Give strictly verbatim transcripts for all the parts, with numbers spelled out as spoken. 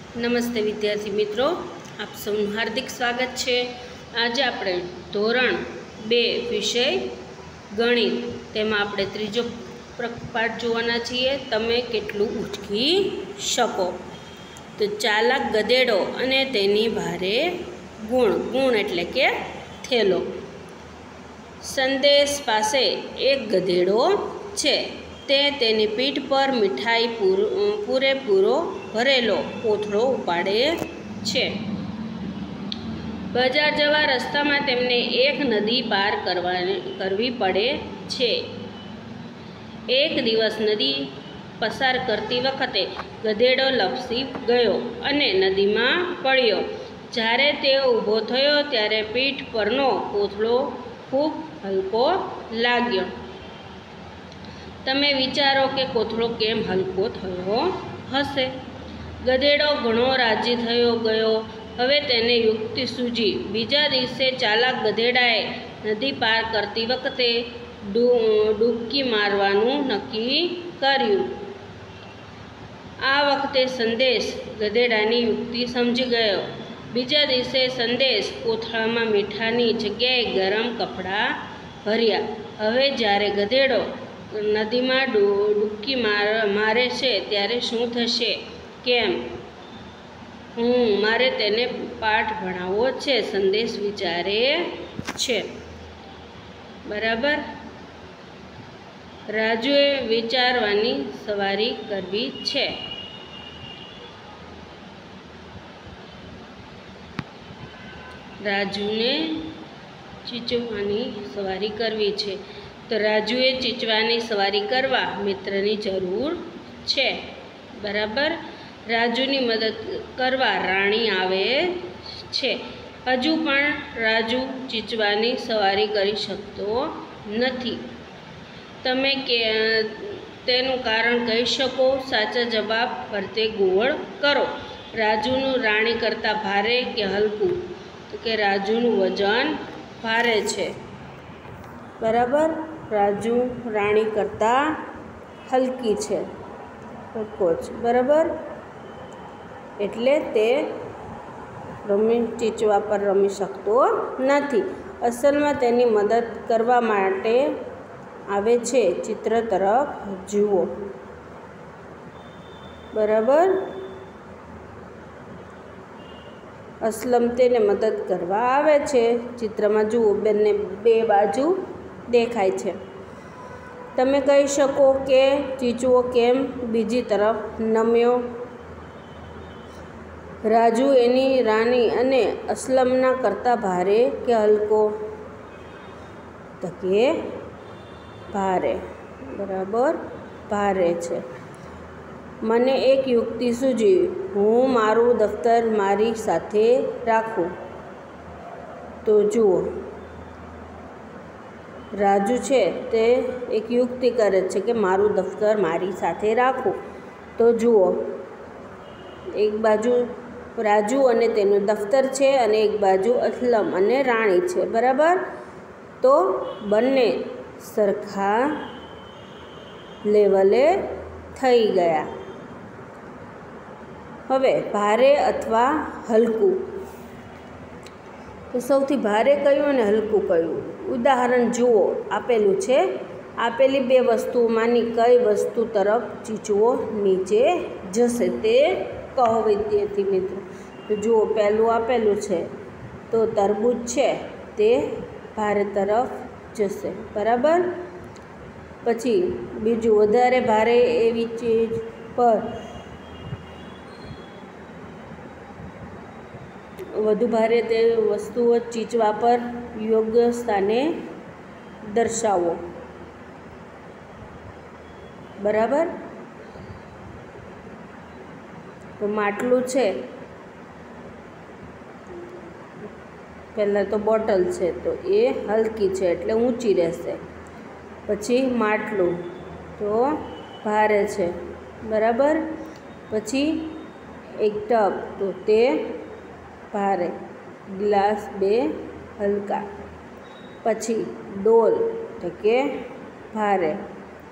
નમસ્તે વિદ્યાર્થી મિત્રો, આપ સૌનું હાર્દિક સ્વાગત છે। આજે આપણે ધોરણ બે વિષય ગણિત તેમાં આપણે ત્રીજો પાઠ જોવાના છીએ, તમે કેટલું ઉચકી શકો। તો ચાલાક ગધેડો અને તેની ભારે ગુણ। ગુણ એટલે કે થેલો। સંદેશ પાસે એક ગધેડો છે, તે તેની પીઠ પર મીઠાઈ પૂરેપૂરો ભરેલો કોથળો ઉપાડે છે। બજાર જવા રસ્તામાં તેમને એક નદી પાર કરવાની કરવી પડે છે। એક દિવસ નદી પસાર કરતી વખતે ગધેડો લપસી ગયો અને નદીમાં પડ્યો। જ્યારે તે ઊભો થયો ત્યારે પીઠ પરનો કોથળો ખૂબ હલકો લાગ્યો। તમે વિચારો કે કોથળો કેમ હલકો થયો હશે? ગધેડો ઘણો રાજી થયો ગયો। હવે તેને યુક્તિ સૂજી। બીજા દિવસે ચાલાક ગધેડાએ નદી પાર કરતી વખતે ડૂબકી મારવાનું નક્કી કર્યું। આ વખતે સંદેશ ગધેડાની યુક્તિ સમજી ગયો। બીજા દિવસે સંદેશ કોથળામાં મીઠાની જગ્યાએ ગરમ કપડાં ભર્યા। હવે જ્યારે ગધેડો નદીમાં ડૂબકી મારે છે ત્યારે શું થશે? કેમ હું મારે તેને પાઠ ભણાવવો છે, સંદેશ વિચારે છે। બરાબર। રાજુએ વિચારવાની સવારી કરવી છે। રાજુને ચીચવાની સવારી કરવી છે। તો રાજુએ ચીચવાની સવારી કરવા મિત્રની જરૂર છે। બરાબર। રાજુની મદદ કરવા રાણી આવે છે। હજુ પણ રાજુ ચીચવાની સવારી કરી શકતો નથી। તમે કે તેનું કારણ કહી શકો? સાચા જવાબ ફરતે ગોળ કરો। રાજુનું રાણી કરતાં ભારે કે હલકું? તો કે રાજુનું વજન ભારે છે। બરાબર। રાજુ રાણી કરતાં હલકી છે, હલકો છે। બરાબર। એટલે તે રમી ચીચવા પર રમી શકતો નથી। અસલમાં તેની મદદ કરવા માટે આવે છે। ચિત્ર તરફ જુઓ। બરાબર। અસલમ તેને મદદ કરવા આવે છે। ચિત્રમાં જુઓ, બંને બે બાજુ દેખાય છે। તમે કહી શકો કે ચીચવો કેમ બીજી તરફ નમ્યો? રાજુ એની રાણી અને અસલમના કરતાં ભારે કે હલકો? તો કે ભારે। બરાબર, ભારે છે। મને એક યુક્તિ સૂજી। હું મારું દફતર મારી સાથે રાખું। તો જુઓ, રાજુ છે તે એક યુક્તિ કરે છે કે મારું દફતર મારી સાથે રાખું। તો જુઓ, એક બાજુ રાજુ અને તેનું દફતર છે અને એક બાજુ અસલમ અને રાણી છે। બરાબર। તો બંને સરખા લેવલે થઈ ગયા। હવે ભારે અથવા હલકું? તો સૌથી ભારે કયું અને હલકું કયું? ઉદાહરણ જુઓ, આપેલું છે। આપેલી બે વસ્તુઓમાંની કઈ વસ્તુ તરફ ચીચવો નીચે જશે તે કહો વિદ્યાર્થી મિત્રો। તો જુઓ, પહેલું આપેલું છે તો તરબૂચ છે તે ભારે તરફ જશે। બરાબર। પછી બીજું, વધારે ભારે એવી ચીજ પર વધુ ભારે તે વસ્તુઓ ચીચવા પર યોગ્ય સ્થાને દર્શાવો। બરાબર। તો માટલું છે, પહેલાં તો બોટલ છે તો એ હલકી છે એટલે ઊંચી રહેશે। પછી માટલું તો ભારે છે। બરાબર। પછી એક ટબ તો તે ભારે, ગ્લાસ બે હલકા। પછી ડોલ તો કે ભારે,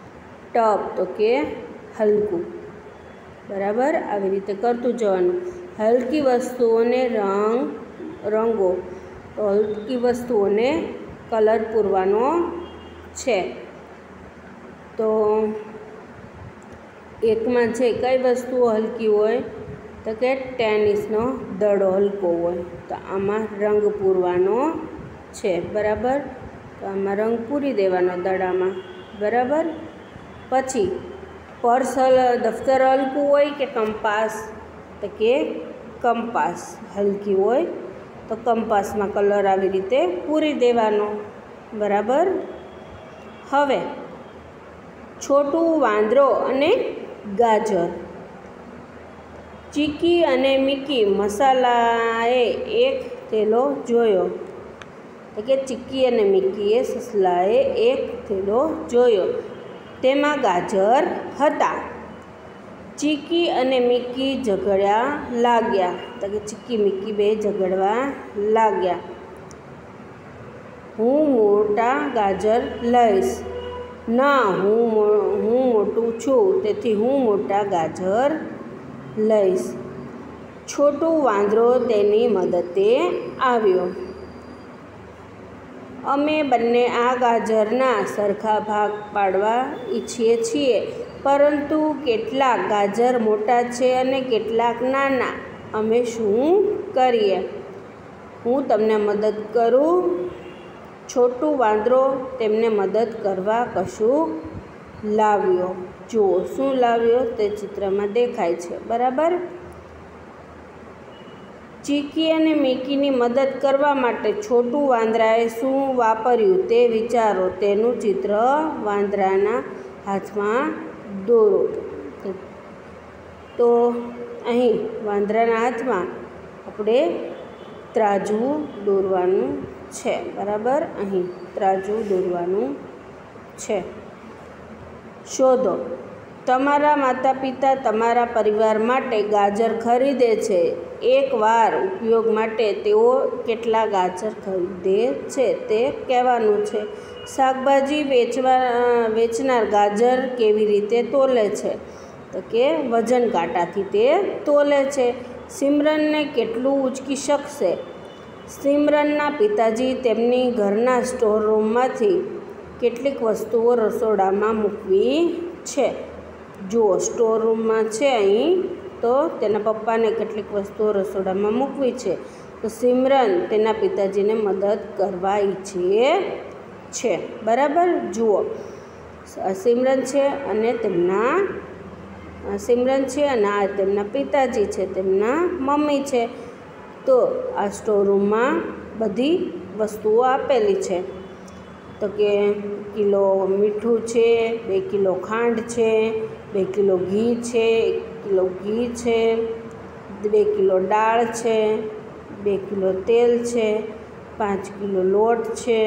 ટબ તો કે હલકું। બરાબર, આવી રીતે કરતું જવાનું। હલકી વસ્તુઓને રંગ રંગો તો હલકી વસ્તુઓને કલર પૂરવાનો છે. તો એકમાં છે કઈ વસ્તુઓ હલકી હોય તો કે ટેનિસનો દડો હલકો હોય, તો આમાં રંગ પૂરવાનો છે. બરાબર, તો આમાં રંગ પૂરી દેવાનો દડામાં. બરાબર, પછી પર્સ દફતર હલકું હોય કે કંપાસ તો કે કંપાસ હલકી હોય, તો કંપાસમાં કલર આવી રીતે પૂરી દેવાનો. બરાબર, હવે છોટું વાંદરો અને ગાજર. ચીકી અને મીકી મસાલાએ એક થેલો જોયો, તો કે ચીકી અને મીકીએ સસલાએ એક થેલો જોયો, તેમાં ગાજર હતા. ચીકી અને મીકી ઝઘડ્યા લાગ્યા, તો કે ચીકી મીકી બે ઝઘડવા લાગ્યા. હું મોટા ગાજર લઈશ. ના, હું હું મોટું છું, તેથી હું મોટા ગાજર લઈશ. છોટું વાંદરો તેની મદદે આવ્યો. અમે બંને આ ગાજરના સરખા ભાગ પાડવા ઈચ્છીએ છીએ, પરંતુ કેટલાક ગાજર મોટા છે અને કેટલાક નાના. અમે શું કરીએ? હું તમને મદદ કરું. છોટું વાંદરો તેમને મદદ કરવા કશું લાવ્યો. જુઓ શું લાવ્યો તે ચિત્રમાં દેખાય છે. બરાબર, ચીકી અને મીકીની મદદ કરવા માટે છોટું વાંદરાએ શું વાપર્યું તે વિચારો. તેનું ચિત્ર વાંદરાના હાથમાં દોરો. તો અહીં વાંદરાના હાથમાં આપણે ત્રાજવું દોરવાનું છે. બરાબર, અહીં ત્રાજવું દોરવાનું છે. શોધો. તમારા માતા પિતા તમારા પરિવાર માટે ગાજર ખરીદે છે. એકવાર ઉપયોગ માટે તેઓ કેટલા ગાજર ખરીદે છે તે કહેવાનું છે. શાકભાજી વેચવા વેચનાર ગાજર કેવી રીતે તોલે છે? તો કે વજન કાંટાથી તે તોલે છે. સિમરનને કેટલું ઉંચકી શકશે? સિમરનના પિતાજી તેમની ઘરના સ્ટોર રૂમમાંથી કેટલીક વસ્તુઓ રસોડામાં મૂકવી છે. જુઓ સ્ટોર રૂમમાં છે અહીં, તો તેના પપ્પાને કેટલીક વસ્તુઓ રસોડામાં મૂકવી છે. તો સિમરન તેના પિતાજીને મદદ કરવા ઈચ્છે છે. બરાબર, જુઓ સિમરન છે અને તેમના સિમરન છે અને આ તેમના પિતાજી છે, તેમના મમ્મી છે. તો આ સ્ટોર રૂમમાં બધી વસ્તુઓ આપેલી છે. તો કે કિલો મીઠું છે, બે કિલો ખાંડ છે, બે કિલો ઘી છે, એક કિલો ઘી છે, બે કિલો દાળ છે, બે કિલો તેલ છે, પાંચ કિલો લોટ છે.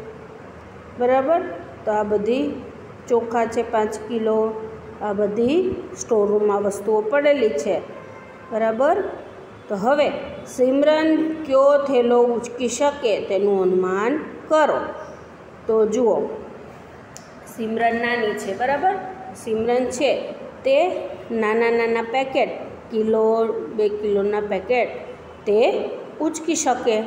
બરાબર, તો આ બધી ચોખા છે પાંચ કિલો. આ બધી સ્ટોર રૂમમાં વસ્તુઓ પડેલી છે. બરાબર, તો હવે સિમરન કયો થેલો ઉંચકી શકે તેનું અનુમાન કરો. તો જુઓ સિમરન નાની છે. બરાબર, સિમરન છે તે નાના નાના પેકેટ, કિલો બે કિલોના પેકેટ તે ઉંચકી શકે.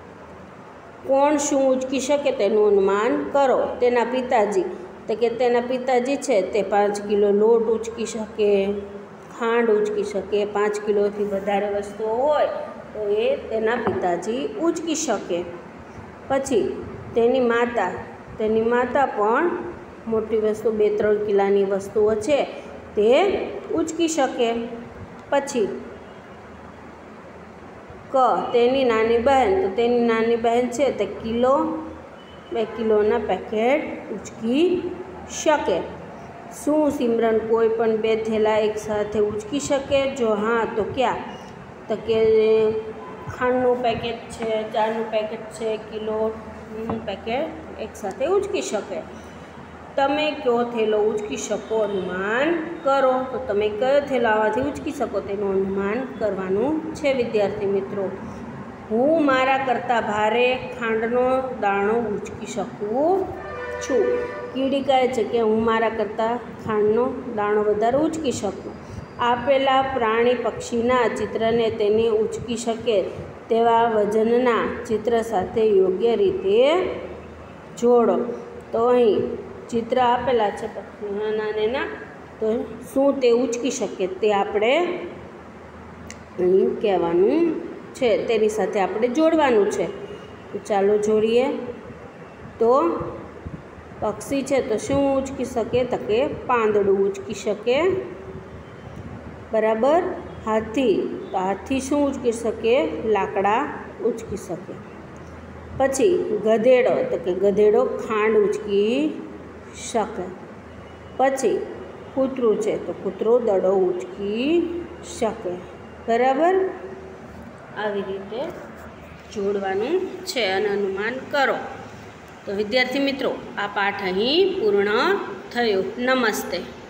કોણ શું ઉંચકી શકે તેનું અનુમાન કરો. તેના પિતાજી, તો કે તેના પિતાજી છે તે પાંચ કિલો લોટ ઉંચકી શકે, ખાંડ ઉંચકી શકે. પાંચ કિલોથી વધારે વસ્તુઓ હોય તો એ તેના પિતાજી ઉંચકી શકે. પછી તેની માતા તેની માતા પણ મોટી વસ્તુ બે ત્રણ કિલોની વસ્તુઓ છે તે ઉંચકી શકે. પછી ક તેની નાની બહેન, તો તેની નાની બહેન છે તે કિલો બે કિલોના પેકેટ ઉંચકી શકે. શું સિમરન કોઈ પણ બે થેલા એકસાથે ઉંચકી શકે? જો હા તો ક્યાં? તો કે ખાંડનું પેકેટ છે, ચાનું પેકેટ છે, કિલોનું પેકેટ એકસાથે ઉંચકી શકે. તમે કયો થેલો ઉંચકી શકો અનુમાન કરો. તો તમે કયો થેલો આવાથી ઉંચકી શકો તેનું અનુમાન કરવાનું છે વિદ્યાર્થી મિત્રો. હું મારા કરતાં ભારે ખાંડનો દાણો ઉંચકી શકું છું. કીડી કહે છે કે હું મારા કરતાં ખાંડનો દાણો વધારે ઉંચકી શકું. આપેલા પ્રાણી પક્ષીના ચિત્રને તેને ઉંચકી શકે તેવા વજનના ચિત્ર સાથે યોગ્ય રીતે જોડો. તો અહીં ચિત્ર આપેલા છે પક્ષીના નાના, તો શું તે ઉંચકી શકે તે આપણે અહીં કહેવાનું છે, તેની સાથે આપણે જોડવાનું છે. તો ચાલો જોડીએ. તો પક્ષી છે તો શું ઉંચકી શકે? તો કે પાંદડું ઉંચકી શકે. બરાબર. હાથી, તો હાથી શું ઉંચકી શકે? લાકડા ઉંચકી શકે. પછી ગધેડો, તો કે ગધેડો ખાંડ ઉંચકી શકે. પછી કૂતરું છે તો કૂતરો દડો ઉંચકી શકે. બરાબર. આવી રીતે જોડવાનું છે અને અનુમાન કરો. તો વિદ્યાર્થી મિત્રો, આ પાઠ અહીં પૂર્ણ થયો. નમસ્તે.